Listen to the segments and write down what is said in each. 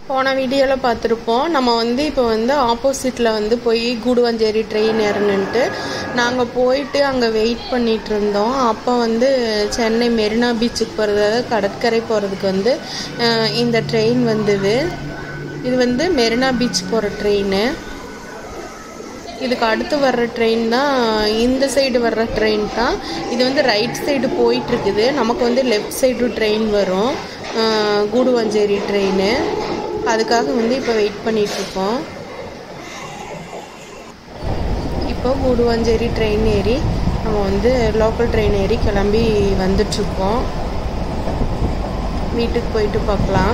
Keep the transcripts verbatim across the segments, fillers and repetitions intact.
போன வீடியோவில் பார்த்துருப்போம். நம்ம வந்து இப்போ வந்து ஆப்போசிட்டில் வந்து போய் கூடுவாஞ்சேரி ட்ரெயின் ஏறணுன்ட்டு நாங்கள் போயிட்டு அங்கே வெயிட் பண்ணிகிட்டு இருந்தோம். அப்போ வந்து சென்னை மெரினா பீச்சுக்கு போகிறதாவது கடற்கரை போகிறதுக்கு வந்து இந்த ட்ரெயின் வந்தது. இது வந்து மெரினா பீச் போகிற ட்ரெயின். இதுக்கு அடுத்து வர்ற ட்ரெயின் தான் இந்த சைடு வர்ற ட்ரெயின் தான். இது வந்து ரைட் சைடு போயிட்டுருக்குது. நமக்கு வந்து லெஃப்ட் சைடு ட்ரெயின் வரும், கூடுவாஞ்சேரி ட்ரெயின். அதுக்காக வந்து இப்போ வெயிட் பண்ணிகிட்ருக்கோம். இப்போ கூடுவாஞ்சேரி ட்ரெயின் ஏறி நம்ம வந்து லோக்கல் ட்ரெயின் ஏறி கிளம்பி வந்துட்ருக்கோம். வீட்டுக்கு போயிட்டு பார்க்கலாம்.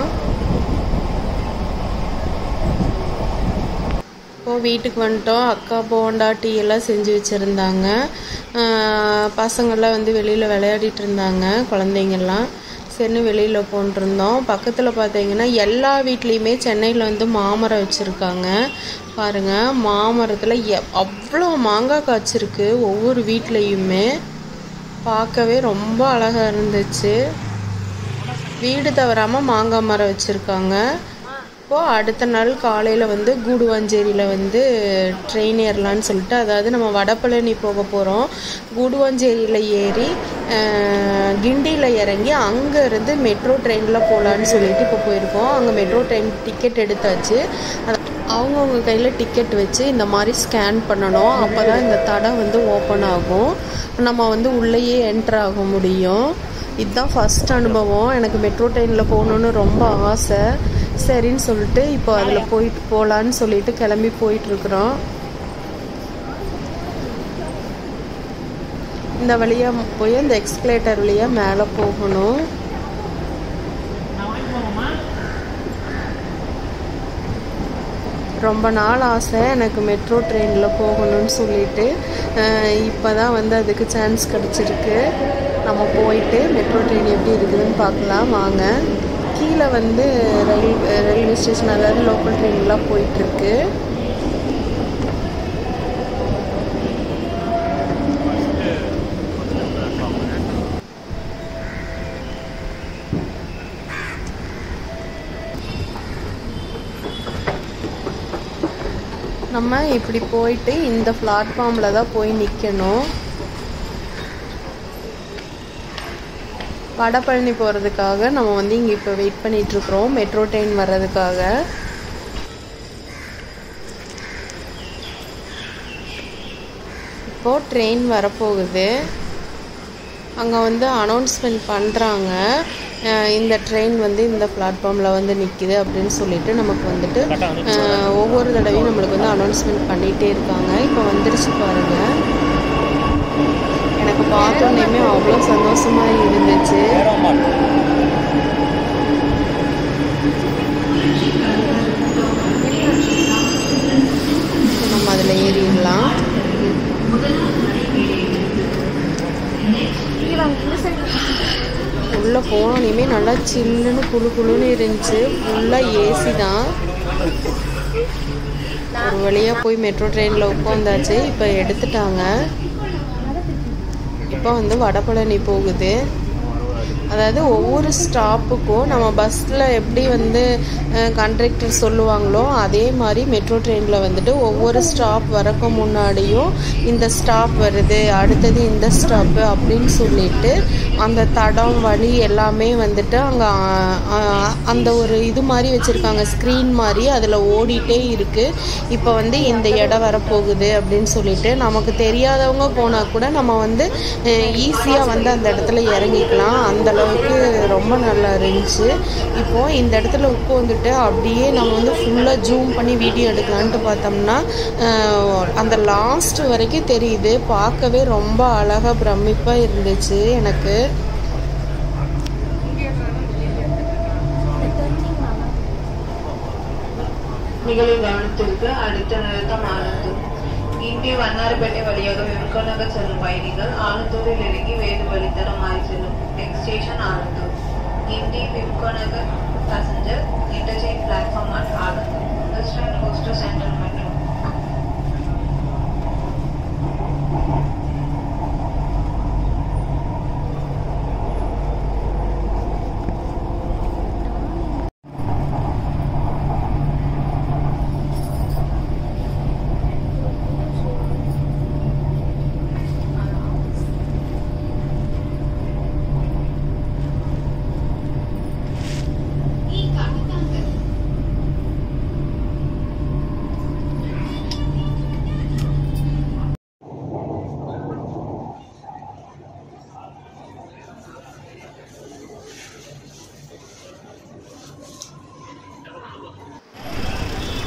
இப்போது வீட்டுக்கு வந்துட்டோம். அக்கா போண்டா டீ எல்லாம் செஞ்சு வச்சுருந்தாங்க. பசங்கள்லாம் வந்து வெளியில் விளையாடிட்டு இருந்தாங்க, குழந்தைங்கள்லாம். சரின்னு வெளியில் போன்ட்டுருந்தோம். பக்கத்தில் பார்த்தீங்கன்னா எல்லா வீட்லேயுமே சென்னையில் வந்து மாமரம் வச்சுருக்காங்க. பாருங்கள், மாமரத்தில் எ அவ்வளோ மாங்காய் காய்ச்சிருக்கு ஒவ்வொரு வீட்லேயுமே. பார்க்கவே ரொம்ப அழகாக இருந்துச்சு. வீடு தவறாமல் மாங்காய் மரம் வச்சுருக்காங்க. இப்போது அடுத்த நாள் காலையில் வந்து கூடுவாஞ்சேரியில் வந்து ட்ரெயின் ஏறலான்னு சொல்லிட்டு, அதாவது நம்ம வடபழனி போக போகிறோம். கூடுவாஞ்சேரியில் ஏறி கிண்டியில் இறங்கி அங்கே இருந்து மெட்ரோ ட்ரெயினில் போகலான்னு சொல்லிட்டு இப்போ போயிருக்கோம். அங்கே மெட்ரோ ட்ரெயின் டிக்கெட் எடுத்தாச்சு. அவங்கவுங்க கையில் டிக்கெட் வச்சு இந்த மாதிரி ஸ்கேன் பண்ணணும். அப்போ தான் இந்த தடம் வந்து ஓப்பன் ஆகும், நம்ம வந்து உள்ளேயே என்ட்ரு ஆக முடியும். இதுதான் ஃபஸ்ட் அனுபவம். எனக்கு மெட்ரோ ட்ரெயினில் போகணுன்னு ரொம்ப ஆசை. சரின்னு சொல்லிட்டு இப்போ அதில் போயிட்டு போகலான்னு சொல்லிட்டு கிளம்பி போயிட்டுருக்குறோம். இந்த வழியாக போய் இந்த எக்ஸ்கலேட்டர் வழியாக மேலே போகணும். ரொம்ப நாள் ஆசை எனக்கு மெட்ரோ ட்ரெயினில் போகணும்னு சொல்லிட்டு. இப்போ தான் வந்து அதுக்கு சான்ஸ் கிடச்சிருக்கு. நம்ம போயிட்டு மெட்ரோ ட்ரெயின் எப்படி இருக்குதுன்னு பார்க்கலாம் வாங்க. கீழே வந்து ரயில் ரயில்வே ஸ்டேஷன், அதாவது லோக்கல் ட்ரெயின்லாம் போயிட்டுருக்கு. நம்ம இப்படி போயிட்டு இந்த பிளாட்ஃபார்மில் தான் போய் நிற்கணும். வடபழனி போகிறதுக்காக நம்ம வந்து இங்கே இப்போ வெயிட் பண்ணிகிட்ருக்குறோம், மெட்ரோ ட்ரெயின் வர்றதுக்காக. இப்போது ட்ரெயின் வரப்போகுது. அங்கே வந்து அனௌன்ஸ்மெண்ட் பண்ணுறாங்க, இந்த ட்ரெயின் வந்து இந்த பிளாட்ஃபார்மில் வந்து நிற்கிது அப்படின்னு சொல்லிட்டு நமக்கு வந்துட்டு ஒவ்வொரு தடவையும் நம்மளுக்கு வந்து அனௌன்ஸ்மெண்ட் பண்ணிகிட்டே இருக்காங்க. இப்போ வந்துருச்சு பாருங்கள். எனக்கு பார்த்தோன்னே அவ்வளோ சந்தோஷமாக இருந்துச்சு. நம்ம அதில் ஏறிடலாம். உள்ளே போனோன்னே நல்லா சில்லுன்னு குழு குழுன்னு இருந்துச்சு. ஃபுல்லாக ஏசி தான். ஒரு வழியாக போய் மெட்ரோ ட்ரெயினில் உட்காந்தாச்சு. இப்போ எடுத்துட்டாங்க. இப்போ வந்து வடபழனி போகுது. அதாவது ஒவ்வொரு ஸ்டாப்புக்கும் நம்ம பஸ்ஸில் எப்படி வந்து கண்டக்டர் சொல்லுவாங்களோ அதே மாதிரி மெட்ரோ ட்ரெயினில் வந்துட்டு ஒவ்வொரு ஸ்டாப் வரக்கு முன்னாடியும் இந்த ஸ்டாப் வருது, அடுத்தது இந்த ஸ்டாப்பு அப்படின்னு சொல்லிட்டு அந்த தடம் வழி எல்லாமே வந்துட்டு அங்கே அந்த ஒரு இது மாதிரி வச்சுருக்காங்க, ஸ்க்ரீன் மாதிரி. அதில் ஓடிட்டே இருக்குது. இப்போ வந்து இந்த இடம் வரப்போகுது அப்படின்னு சொல்லிட்டு நமக்கு தெரியாதவங்க போனால் கூட நம்ம வந்து ஈஸியாக வந்து அந்த இடத்துல இறங்கிக்கலாம். அந்த அளவுக்கு ரொம்ப நல்லா இருந்துச்சு. இப்போது இந்த இடத்துல உட்காந்துட்டு அப்படியே நம்ம வந்து ஃபுல்லாக ஜூம் பண்ணி வீடியோ எடுக்கலான்ட்டு பார்த்தோம்னா அந்த லாஸ்ட் வரைக்கும் தெரியுது. பார்க்கவே ரொம்ப அழகாக பிரமிப்பாக இருந்துச்சு எனக்கு. நிகழ்வு கவனத்திற்கு அடுத்த நிறுத்தம் ஆனந்தூர். இந்திய வண்ணாரப்பேட்டை வழியாக விம்கோநகர் செல்லும் பயணிகள் ஆனந்தூரில் இறங்கி வேறு வழித்தடமாய் செல்லும். Next station Anandur. இந்தி Wimco Nagar passenger interchange platform at Anandur. This train goes to Central Metro.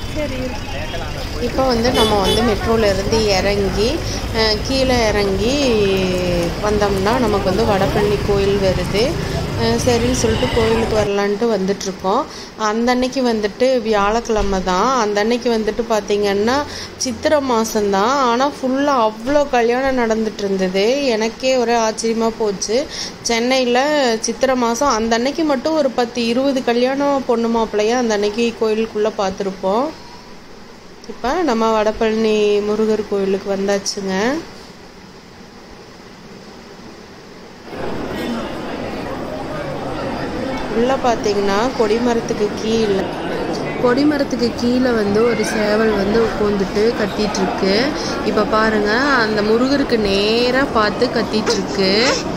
சரி. இப்போ வந்து நம்ம வந்து மெட்ரோலேருந்து இறங்கி கீழே இறங்கி வந்தோம்னா நமக்கு வந்து வடபழனி கோயில் வருது. சரின்னு சொல்லிட்டு கோயிலுக்கு வரலான்ட்டு வந்துட்ருக்கோம். அந்த அன்னைக்கு வந்துட்டு வியாழக்கிழமை தான். அந்த அன்னைக்கு வந்துட்டு பார்த்திங்கன்னா சித்திரை மாதம்தான். ஆனால் ஃபுல்லாக அவ்வளோ கல்யாணம் நடந்துட்டு இருந்தது. எனக்கே ஒரே ஆச்சரியமாக போச்சு. சென்னையில் சித்திரை மாதம் அந்த அன்னைக்கு மட்டும் ஒரு பத்து இருபது கல்யாணம் பொண்ணு மாப்பிள்ளையா அந்த அன்னைக்கு கோயிலுக்குள்ளே பார்த்துருப்போம். இப்போ நம்ம வடபழனி முருகர் கோயிலுக்கு வந்தாச்சுங்க. உள்ளே பார்த்தீங்கன்னா கொடிமரத்துக்கு கீழே கொடிமரத்துக்கு கீழே வந்து ஒரு சேவல் வந்து உட்காந்துட்டு கத்திட்டுருக்கு. இப்போ பாருங்கள், அந்த முருகருக்கு நேராக பார்த்து கத்திட்டுருக்கு.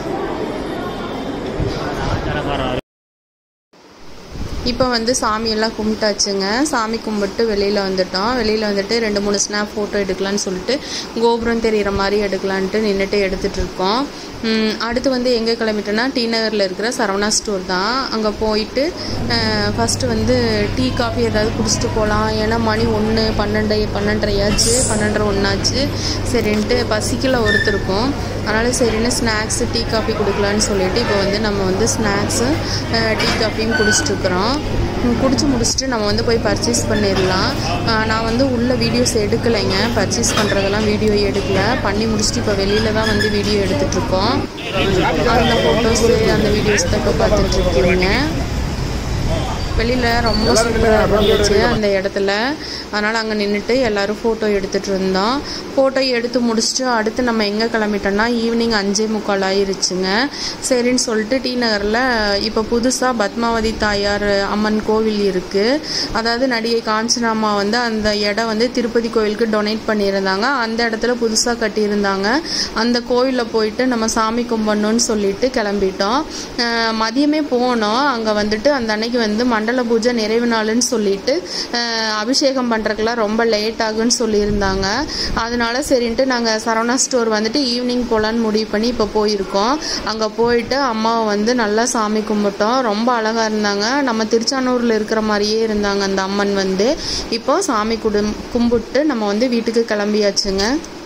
இப்போ வந்து சாமியெல்லாம் கும்பிட்டாச்சுங்க. சாமி கும்பிட்டு வெளியில் வந்துட்டோம். வெளியில் வந்துட்டு ரெண்டு மூணு ஸ்னாப் ஃபோட்டோ எடுக்கலான்னு சொல்லிட்டு கோபுரம் தெரிகிற மாதிரி எடுக்கலான்ட்டு நின்றுட்டு எடுத்துகிட்டு இருக்கோம். அடுத்து வந்து எங்கே கிளம்பிட்டோன்னா டி நகரில் இருக்கிற சரவணா ஸ்டோர் தான். அங்கே போயிட்டு ஃபஸ்ட்டு வந்து டீ காஃபி ஏதாவது குடிச்சிட்டு போகலாம். ஏன்னா மணி ஒன்று பன்னெண்டு பன்னெண்டரையாச்சு பன்னெண்டரை ஒன்றாச்சு. சரின்ட்டு பசிக்கல ஒருத்தருக்கும். அதனால் சரின்னு ஸ்நாக்ஸு டீ காஃபி கொடுக்கலான்னு சொல்லிட்டு இப்போ வந்து நம்ம வந்து ஸ்நாக்ஸு டீ காஃபியும் குடிச்சிட்ருக்குறோம். குடிச்சு முடிச்சுட்டு நம்ம வந்து போய் பர்ச்சேஸ் பண்ணிடலாம். நான் வந்து உள்ள வீடியோஸ் எடுக்கலைங்க. பர்ச்சேஸ் பண்ணுறதெல்லாம் வீடியோ எடுக்கலை. பண்ணி முடிச்சுட்டு இப்போ வெளியில் தான் வந்து வீடியோ எடுத்துகிட்ருக்கோம். அந்த ஃபோட்டோஸு அந்த வீடியோஸ் தான் இப்போ பார்த்துட்ருக்கீங்க. வெளியில் ரொம்ப சூப்பராக இருந்துச்சு அந்த இடத்துல. அதனால் அங்கே நின்றுட்டு எல்லோரும் ஃபோட்டோ எடுத்துகிட்டு இருந்தோம். ஃபோட்டோ எடுத்து முடிச்சுட்டு அடுத்து நம்ம எங்கே கிளம்பிட்டோன்னா ஈவினிங் அஞ்சே முக்கால் ஆயிருச்சுங்க. சரின்னு சொல்லிட்டு டி நகரில் இப்போ புதுசாக பத்மாவதி தாயார் அம்மன் கோவில் இருக்குது. அதாவது நடிகை காஞ்சனாமா வந்து அந்த இடம் வந்து திருப்பதி கோவிலுக்கு டொனேட் பண்ணியிருந்தாங்க. அந்த இடத்துல புதுசாக கட்டியிருந்தாங்க. அந்த கோவிலில் போயிட்டு நம்ம சாமி கும்பிடணும்னு சொல்லிட்டு கிளம்பிட்டோம். மதியமே போனோம். அங்கே வந்துட்டு அந்த அன்னைக்கு வந்து மண்டல பூஜை நிறைவு நாளுன்னு சொல்லிட்டு அபிஷேகம் பண்ணுறதுக்குலாம் ரொம்ப லேட் ஆகுன்னு சொல்லியிருந்தாங்க. அதனால சரின்ட்டு நாங்கள் சரவணா ஸ்டோர் வந்துட்டு ஈவினிங் போகலான்னு முடிவு பண்ணி இப்போ போயிருக்கோம். அங்கே போயிட்டு அம்மாவை வந்து நல்லா சாமி கும்பிட்டோம். ரொம்ப அழகாக இருந்தாங்க. நம்ம திருச்சானூரில் இருக்கிற மாதிரியே இருந்தாங்க அந்த அம்மன் வந்து. இப்போ சாமி குடும் கும்பிட்டு நம்ம வந்து வீட்டுக்கு கிளம்பியாச்சுங்க.